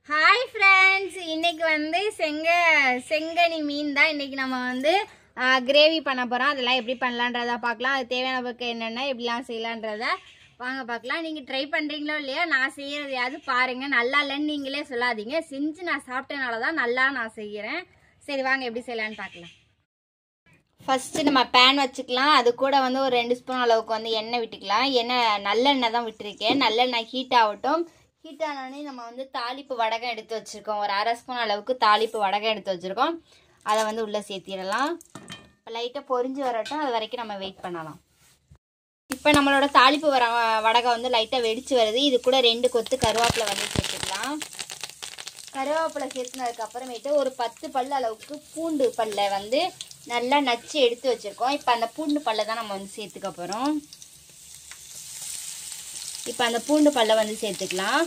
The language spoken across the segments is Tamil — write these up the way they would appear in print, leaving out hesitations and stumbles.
हाय फ्रेंड्स இன்னைக்கு வந்து செங்கனி மீன் தான் இன்னைக்கு நம்ம வந்து கிரேவி பண்ண போறோம். அதெல்லாம் எப்படி பண்ணலாம்ன்றத பார்க்கலாம். அது தேவையான பொருட்கள் என்னென்ன எப்படிலாம் செய்யலாம்ன்றத வாங்க பார்க்கலாம். நீங்க ட்ரை பண்றீங்களோ இல்லையா, நான் செய்யறதையாவது பாருங்க. நல்லா இல்லைன்னு நீங்களே சொல்லாதீங்க. செஞ்சு நான் சாப்பிட்டனால தான் நல்லா நான் செய்யறேன். சரி வாங்க எப்படி செய்யலாம்னு பார்க்கலாம். ஃபர்ஸ்ட் நம்ம பேன் வச்சுக்கலாம். அது கூட வந்து ஒரு 2 ஸ்பூன் அளவுக்கு வந்து எண்ணெய் விட்டுக்கலாம். எண்ணெய் நல்லெண்ணெய் தான் விட்டுருக்கேன். நல்லெண்ணெய் ஹீட் ஆகட்டும். ஹீட் ஆனோடனே நம்ம வந்து தாளிப்பு வடகம் எடுத்து வச்சுருக்கோம். ஒரு 1/2 ஸ்பூன் அளவுக்கு தாளிப்பு வடகம் எடுத்து வச்சுருக்கோம். அதை வந்து உள்ளே சேர்த்திடலாம். இப்போ லைட்டாக பொரிஞ்சு வரட்டும், அது வரைக்கும் நம்ம வெயிட் பண்ணலாம். இப்போ நம்மளோட தாளிப்பு வடகம் வந்து லைட்டாக வெடிச்சு வருது. இது கூட 2 கொத்து கருவேப்பிலை வந்து சேர்த்துக்கலாம். கருவேப்பிலை சேர்த்துனதுக்கப்புறமேட்டு ஒரு 10 பல் அளவுக்கு பூண்டு பல்லை வந்து நல்லா நச்சு எடுத்து வச்சுருக்கோம். இப்போ அந்த பூண்டு பல்லை தான் நம்ம வந்து சேர்த்துக்க போகிறோம். இப்போ அந்த பூண்டு பல்லை வந்து சேர்த்துக்கலாம்.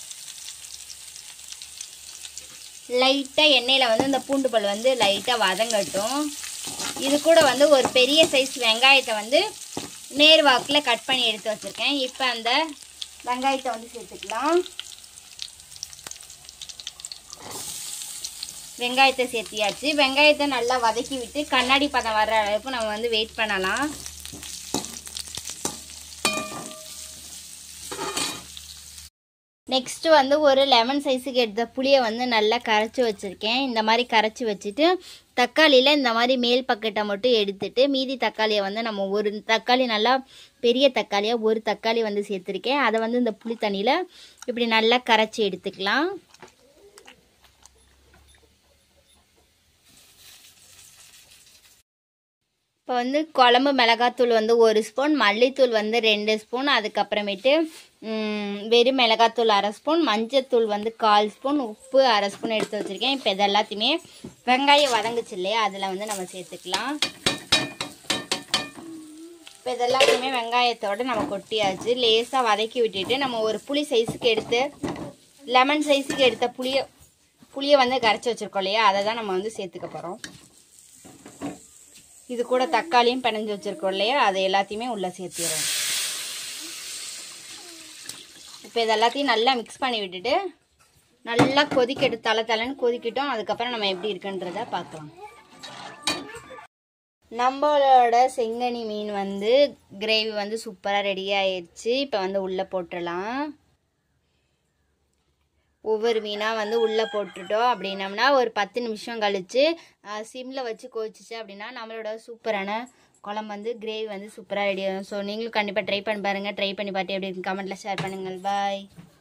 லைட்டாக எண்ணெயில் வந்து இந்த பூண்டு பல் வந்து லைட்டாக வதங்கட்டும். இது கூட வந்து ஒரு பெரிய சைஸ் வெங்காயத்தை வந்து நேர்வாக்கில் கட் பண்ணி எடுத்து வச்சுருக்கேன். இப்போ அந்த வெங்காயத்தை வந்து சேர்த்துக்கலாம். வெங்காயத்தை சேர்த்தியாச்சு. வெங்காயத்தை நல்லா வதக்கி விட்டு கண்ணாடி பதம் வர்ற அளவுக்கு நம்ம வந்து வெயிட் பண்ணலாம். நெக்ஸ்ட்டு வந்து ஒரு லெமன் சைஸுக்கு எடுத்த புளியை வந்து நல்லா கரைச்சி வச்சுருக்கேன். இந்த மாதிரி கரைச்சி வச்சுட்டு தக்காளியில் இந்த மாதிரி மேல் பக்கெட்டை மட்டும் எடுத்துட்டு மீதி தக்காளியை வந்து நம்ம ஒரு தக்காளி நல்லா பெரிய தக்காளியாக ஒரு தக்காளி வந்து சேர்த்துருக்கேன். அதை வந்து இந்த புளி தண்ணியில் இப்படி நல்லா கரைச்சி எடுத்துக்கலாம். இப்போ வந்து குழம்பு மிளகாத்தூள் வந்து 1 ஸ்பூன், மல்லித்தூள் வந்து 2 ஸ்பூன், அதுக்கப்புறமேட்டு வெறும் மிளகாத்தூள் 1/2 ஸ்பூன், மஞ்சத்தூள் வந்து 1/4 ஸ்பூன், உப்பு 1/2 ஸ்பூன் எடுத்து வச்சுருக்கேன். இப்போ இது எல்லாத்தையுமே வெங்காயம் வதங்குச்சு இல்லையா, அதில் வந்து நம்ம சேர்த்துக்கலாம். இப்போ இது எல்லாத்தையுமே வெங்காயத்தோடு நம்ம கொட்டியாச்சு. லேசாக வதக்கி விட்டுட்டு நம்ம ஒரு புளி சைஸுக்கு எடுத்து லெமன் சைஸுக்கு எடுத்த புளியை வந்து கரைச்சி வச்சுருக்கோம் இல்லையா, அதை தான் நம்ம வந்து சேர்த்துக்க போகிறோம். இது கூட தக்காளியும் பிணைஞ்சு வச்சுருக்கோம் இல்லையா, அதை எல்லாத்தையுமே உள்ளே சேர்த்துக்கிறோம். இப்போ இது எல்லாத்தையும் நல்லா மிக்ஸ் பண்ணி விட்டுட்டு நல்லா கொதிக்கட்டு தலைன்னு கொதிக்கட்டும். அதுக்கப்புறம் நம்ம எப்படி இருக்குன்றத பார்க்கலாம். நம்மளோட செங்கனி மீன் வந்து கிரேவி வந்து சூப்பராக ரெடி ஆயிடுச்சு. இப்போ வந்து உள்ளே போட்டுடலாம். ஒவ்வொரு மீனாக வந்து உள்ளே போட்டுட்டோம் அப்படின்னம்னா ஒரு 10 நிமிஷம் கழித்து சிம்மில் வச்சு கொதிச்சிச்சு அப்படின்னா நம்மளோட சூப்பரான குழம்பு வந்து கிரேவி வந்து சூப்பராக ரெடி ஆகும். ஸோ நீங்களும் கண்டிப்பாக ட்ரை பண்ணி பாருங்கள். ட்ரை பண்ணி பார்த்து எப்படி இருக்குன்னு கமெண்ட்டில் ஷேர் பண்ணுங்கள். பாய்.